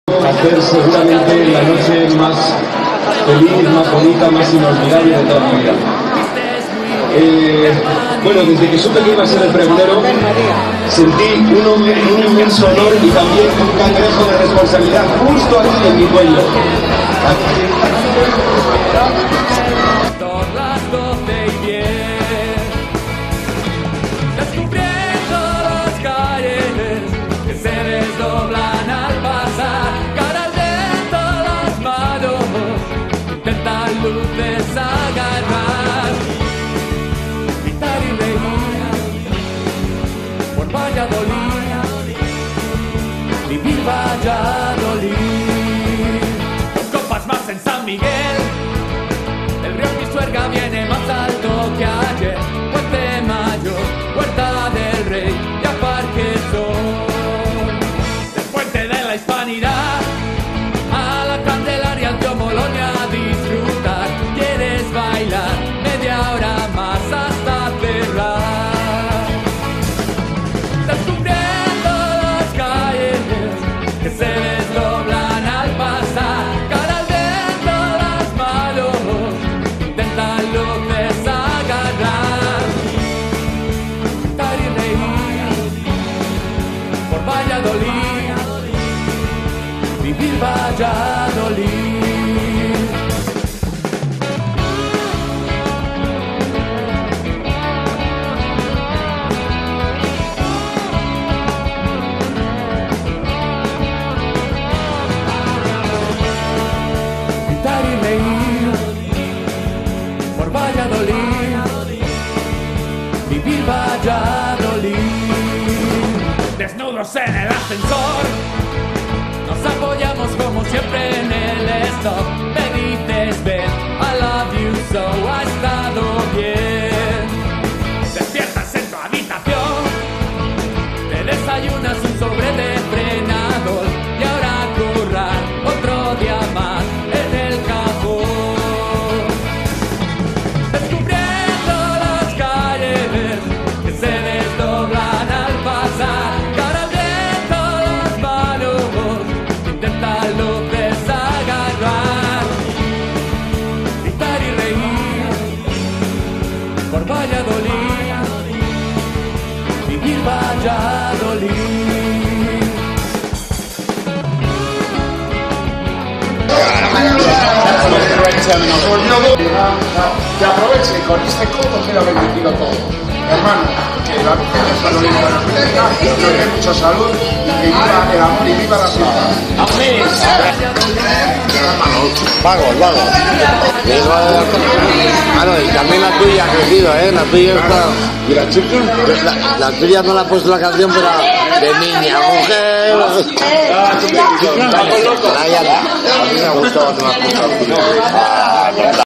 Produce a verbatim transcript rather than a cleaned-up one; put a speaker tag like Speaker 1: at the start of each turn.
Speaker 1: Hacer seguramente la noche más feliz, más bonita, más inolvidable de toda mi vida. Eh, bueno, desde que supe que iba a ser el pregonero, sentí un, un inmenso honor y también un cangrejo de responsabilidad justo aquí en mi cuello. Aquí.
Speaker 2: Luces agarrar, gritar y reír por Valladolid, vivir Valladolid. Dos copas más en San Miguel, el río Pisuerga viene más alto que ayer. Puente Mayor, Huerta del Rey y a Parque Sol. Del puente de la Hispanidad a la Candelaria, al tío Molonia a disfrutar. ¿Quieres bailar? Media hora más hasta cerrar. Descubriendo las calles que se desdoblan al pasar. Cara al viento las manos, intentan luces agarrar. Cantar y reír por Valladolid, vivir Valladolid. Gritar y reír por Valladolid, vivir Valladolid. Desnudos en el ascensor, nos apoyamos como siempre en el stop. Me dices ven, I love you so, ha estado bien. Despiertas en tu habitación, te desayunas un sobre de frenador y ahora a currar otro día más en el cajón. Descubriendo las calles que se desdoblan al pasar. Cara al viento las manos, intenta luces agarrar. Gritar y reír por Valladolid, vivir Valladolid.
Speaker 3: Que aproveche con este codo, quiero bendecirlo todo. Hermano, que la Virgen nos bendiga, que nos dé mucha salud y que viva el amor y viva la ciudad.
Speaker 4: Vagos, vagos. Ah, no, y también la tuya ha crecido, ¿eh? La tuya está... ¿Y la chica? Pues la, la tuya no la ha puesto la canción, pero de niña, mujer... Ah, tú me dices, a mí me ha gustado, no me ha gustado.